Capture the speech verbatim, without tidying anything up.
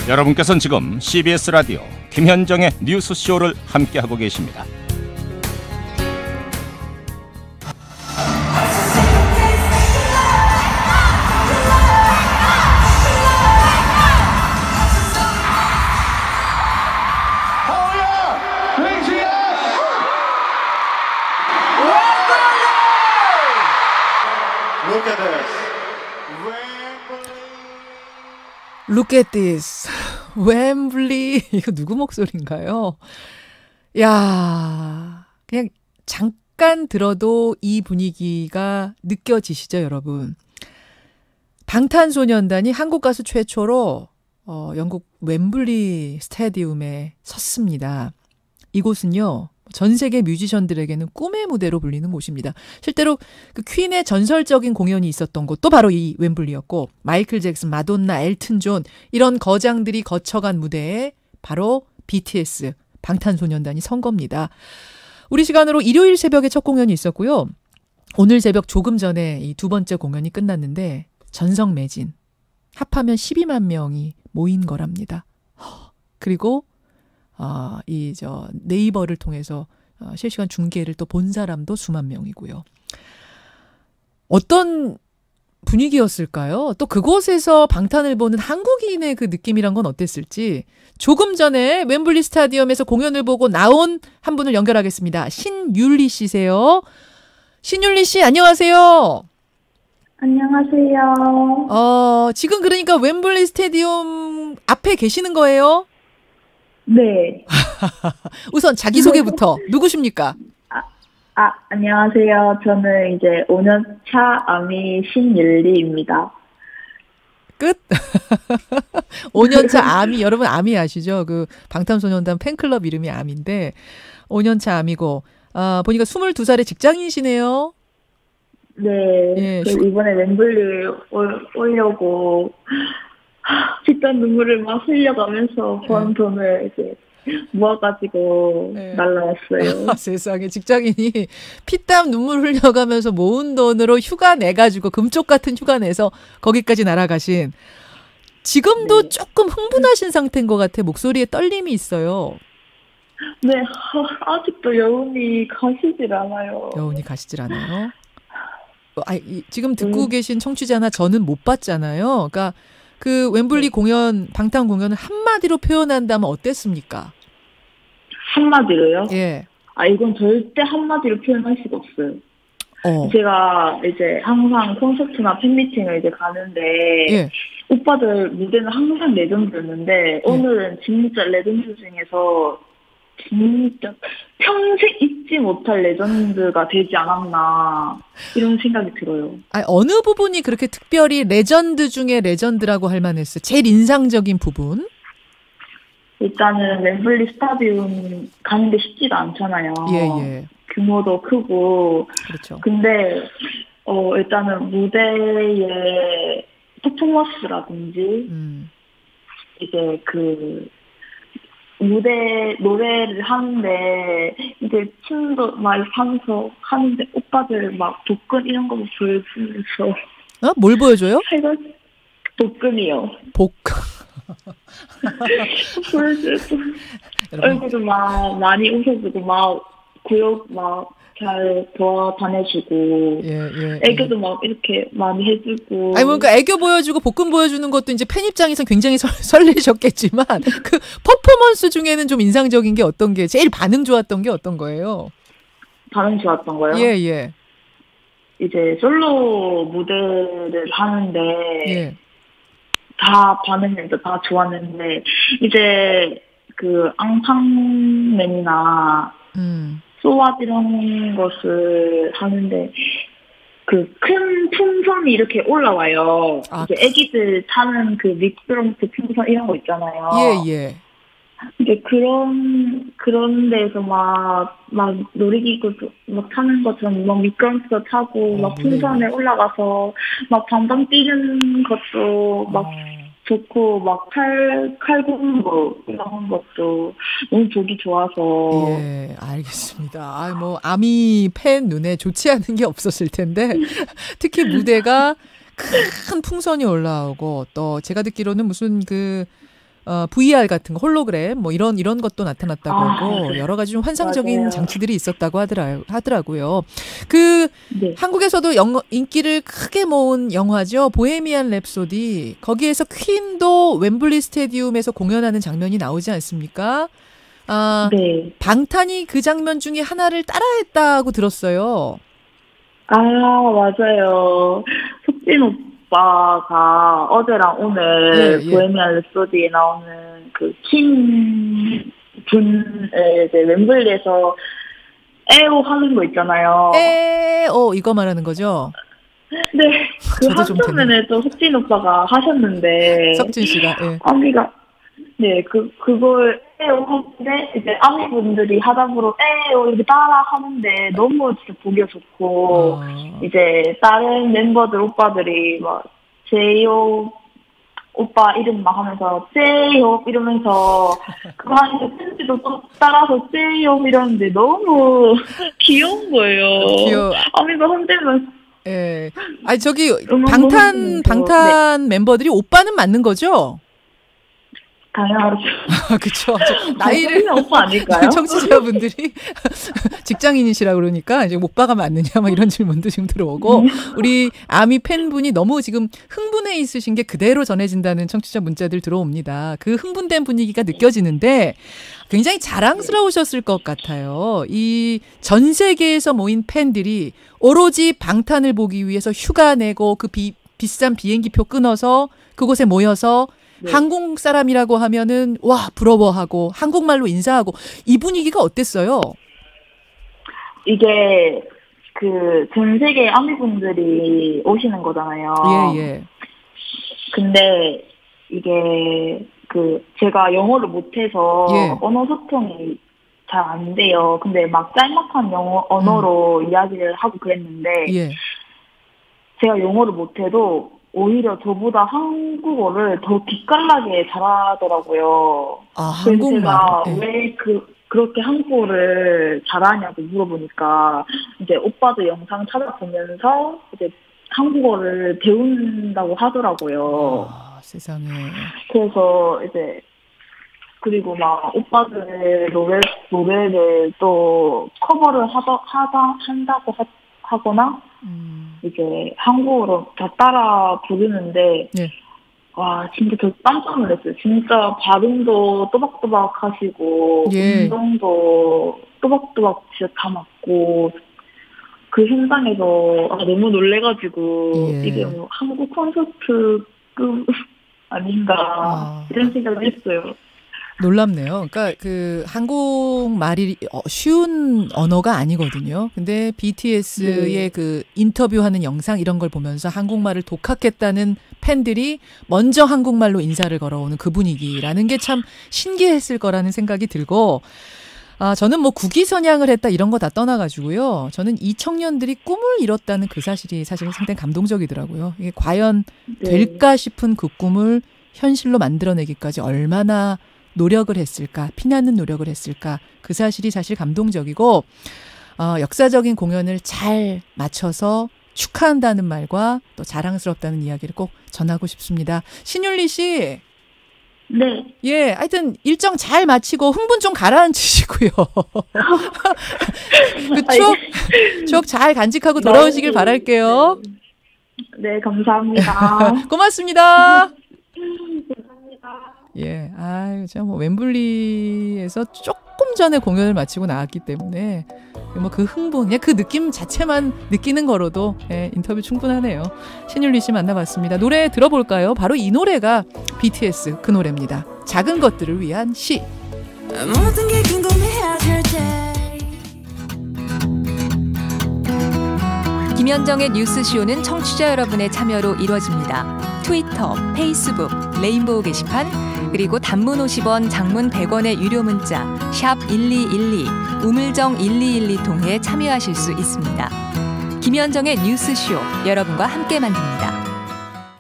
여러분께서는 지금 씨비에스 라디오 김현정의 뉴스쇼를 함께하고 계십니다. Look at this. 웸블리. 이거 누구 목소리인가요? 야, 그냥 잠깐 들어도 이 분위기가 느껴지시죠, 여러분? 방탄소년단이 한국 가수 최초로 어, 영국 웸블리 스타디움에 섰습니다. 이곳은요, 전 세계 뮤지션들에게는 꿈의 무대로 불리는 곳입니다. 실제로 그 퀸의 전설적인 공연이 있었던 곳도 바로 이 웸블리였고, 마이클 잭슨, 마돈나, 엘튼 존 이런 거장들이 거쳐간 무대에 바로 비티에스, 방탄소년단이 선 겁니다. 우리 시간으로 일요일 새벽에 첫 공연이 있었고요. 오늘 새벽 조금 전에 이 두 번째 공연이 끝났는데 전성매진, 합하면 십이만 명이 모인 거랍니다. 그리고 아, 이, 저, 네이버를 통해서 어, 실시간 중계를 또 본 사람도 수만 명이고요. 어떤 분위기였을까요? 또 그곳에서 방탄을 보는 한국인의 그 느낌이란 건 어땠을지. 조금 전에 웸블리 스타디움에서 공연을 보고 나온 한 분을 연결하겠습니다. 신율리 씨세요. 신율리 씨, 안녕하세요. 안녕하세요. 어, 지금 그러니까 웸블리 스타디움 앞에 계시는 거예요? 네. 우선 자기소개부터. 누구십니까? 아, 아, 안녕하세요. 저는 이제 오 년 차 아미 신율리입니다. 끝? 오 년 차 아미, 여러분 아미 아시죠? 그 방탄소년단 팬클럽 이름이 아미인데, 오 년 차 아미고, 아, 보니까 스물두 살의 직장인이시네요. 네. 예, 그 휴... 이번에 웸블리 올, 오려고, 뒷단 눈물을 막 흘려가면서 번 네. 돈을 이제 모아가지고 네. 날라왔어요. 아, 세상에, 직장인이 피땀 눈물 흘려가면서 모은 돈으로 휴가 내가지고 금쪽 같은 휴가 내서 거기까지 날아가신. 지금도 네. 조금 흥분하신 상태인 것 같아. 목소리에 떨림이 있어요. 네, 아직도 여운이 가시질 않아요. 여운이 가시질 않아요? 아, 이, 지금 듣고 음. 계신 청취자나 저는 못 봤잖아요. 그러니까 그 웸블리 네. 공연, 방탄 공연을 한마디로 표현한다면 어땠습니까? 한마디로요? 예. 아, 이건 절대 한마디로 표현할 수가 없어요. 어. 제가 이제 항상 콘서트나 팬미팅을 이제 가는데, 예. 오빠들 무대는 항상 레전드였는데, 예. 오늘은 진짜 레전드 중에서 진짜 평생 잊지 못할 레전드가 되지 않았나 이런 생각이 들어요. 아니, 어느 부분이 그렇게 특별히 레전드 중에 레전드라고 할 만했어요? 제일 인상적인 부분? 일단은 웸블리 스타디움 가는 게 쉽지가 않잖아요. 예, 예. 규모도 크고. 그렇죠. 근데 어 일단은 무대의 퍼포먼스라든지 음. 이제 그 무대 노래를 하는데 이제 춤도 막 하면서 하는데 오빠들 막 복근 이런 거 보여주면서 어? 뭘 보여줘요? 복근이요. 복근. 보여주고 얼굴도 막 많이 웃어주고 막 구역 막 잘 도와다녀주고 예, 예, 애교도 예. 막 이렇게 많이 해주고. 아니 뭔가 애교 보여주고 복근 보여주는 것도 이제 팬 입장에서 굉장히 설, 설레셨겠지만 그 퍼포먼스 중에는 좀 인상적인 게 어떤 게 제일 반응 좋았던 게 어떤 거예요? 반응 좋았던 거요? 예, 예. 이제 솔로 무대를 하는데 예. 다 반응했는데 다 좋았는데 이제 그 앙팡맨이나 음. 소왑 이런 것을 하는데 그 큰 풍선이 이렇게 올라와요. 아, 이제 애기들 타는 그 미끄럼틀 풍선 이런 거 있잖아요. 예, 예. 이제 그런 그런 데서 막 막 놀이기구 막 타는 것처럼 막 미끄럼틀 타고 어, 막 풍선에 네. 올라가서 막 방방 뛰는 것도 막. 어. 좋고 막 칼 칼군무 거 이런 것도 너무 보기 좋아서. 예, 알겠습니다. 아, 뭐 아미 팬 눈에 좋지 않은 게 없었을 텐데 특히 무대가 큰 풍선이 올라오고 또 제가 듣기로는 무슨 그 어, 브이알 같은 거, 홀로그램 뭐 이런 이런 것도 나타났다고 아, 하고 네. 여러 가지 좀 환상적인 맞아요. 장치들이 있었다고 하더라, 하더라고요. 그 네. 한국에서도 영, 인기를 크게 모은 영화죠. 보헤미안 랩소디. 거기에서 퀸도 웸블리 스테디움에서 공연하는 장면이 나오지 않습니까? 아, 네. 방탄이 그 장면 중에 하나를 따라했다고 들었어요. 아, 맞아요. 속진 오빠가 어제랑 오늘 예, 예. 보헤미안 랩소디에 나오는 그 킴 분의 이제 웸블리에서 에오 하는 거 있잖아요. 에, 어, 이거 말하는 거죠? 네. 그 저도 좀 한편에는 또 속진 오빠가 하셨는데. 석진 씨가, 예. 아미가, 네, 그, 그걸 에오 하는데, 이제 아미분들이 하다 보러 에오 이렇게 따라 하는데 너무 진짜 보기 좋고, 아, 이제 다른 멤버들 오빠들이 막 제이홉 오빠 이름만 하면서 제이홉 이러면서 그거 하는데 팬들도 또 따라서 제이홉 이러는데 너무 귀여운 거예요. 귀여워. 아미가 흔들면서 예. 아니, 저기, 음악 방탄, 부르면서, 방탄 멤버들이 오빠는 맞는 거죠? 당연하죠. 아, 그쵸. 저 나이를. 나이를 오빠 아닐까요? 청취자분들이 직장인이시라 그러니까 이제 오빠가 맞느냐 막 이런 질문도 지금 들어오고 우리 아미 팬분이 너무 지금 흥분해 있으신 게 그대로 전해진다는 청취자 문자들 들어옵니다. 그 흥분된 분위기가 느껴지는데 굉장히 자랑스러우셨을 것 같아요. 이 전 세계에서 모인 팬들이 오로지 방탄을 보기 위해서 휴가 내고 그 비, 비싼 비행기표 끊어서 그곳에 모여서 네. 한국 사람이라고 하면은 와 부러워하고 한국말로 인사하고 이 분위기가 어땠어요? 이게 그 전 세계 아미분들이 오시는 거잖아요. 예, 예. 근데 이게 그 제가 영어를 못해서 예. 언어 소통이 잘 안 돼요. 근데 막 짤막한 영어 언어로 음. 이야기를 하고 그랬는데 예. 제가 영어를 못해도 오히려 저보다 한국어를 더 기깔나게 잘하더라고요. 아, 그래서 한국말. 제가 예. 왜 그, 그렇게 한국어를 잘하냐고 물어보니까 이제 오빠도 영상 찾아보면서 이제 한국어를 배운다고 하더라고요. 아, 세상에. 그래서 이제 그리고 막 오빠들의 노래, 노래를 또 커버를 하다, 하다, 한다고 하, 하거나 음. 이제 한국어로 다 따라 부르는데, 예. 와, 진짜 저 깜짝 놀랐어요. 진짜 발음도 또박또박 하시고, 예. 음정도 또박또박 진짜 다 맞고, 그 현장에서 아, 너무 놀래가지고, 예. 이게 뭐 한국 콘서트급 아닌가, 아. 이런 생각을 했어요. 놀랍네요. 그러니까 그 한국말이 어, 쉬운 언어가 아니거든요. 근데 비티에스의 네. 그 인터뷰하는 영상 이런 걸 보면서 한국말을 독학했다는 팬들이 먼저 한국말로 인사를 걸어오는 그 분위기라는 게 참 신기했을 거라는 생각이 들고, 아, 저는 뭐 국위선양을 했다 이런 거 다 떠나가지고요. 저는 이 청년들이 꿈을 이뤘다는 그 사실이 사실 상당히 감동적이더라고요. 이게 과연 네. 될까 싶은 그 꿈을 현실로 만들어내기까지 얼마나 노력을 했을까, 피나는 노력을 했을까, 그 사실이 사실 감동적이고, 어, 역사적인 공연을 잘 맞춰서 축하한다는 말과 또 자랑스럽다는 이야기를 꼭 전하고 싶습니다. 신율리 씨. 네. 예, 하여튼 일정 잘 마치고 흥분 좀 가라앉히시고요. 그 추억, 추억 잘 간직하고 돌아오시길 네. 바랄게요. 네, 감사합니다. 고맙습니다. 감사합니다. 예, 아, 제가 뭐 웸블리에서 조금 전에 공연을 마치고 나왔기 때문에 뭐 그 흥분, 그냥 그 느낌 자체만 느끼는 거로도 예, 인터뷰 충분하네요. 신율리 씨 만나봤습니다. 노래 들어볼까요? 바로 이 노래가 비티에스 그 노래입니다. 작은 것들을 위한 시. 모든 게 궁금해하실 때 김현정의 뉴스쇼는 청취자 여러분의 참여로 이루어집니다. 트위터, 페이스북, 레인보우 게시판, 그리고 단문 오십 원, 장문 백 원의 유료 문자 샵 일이일이, 우물정 일이일이 통해 참여하실 수 있습니다. 김현정의 뉴스쇼, 여러분과 함께 만듭니다.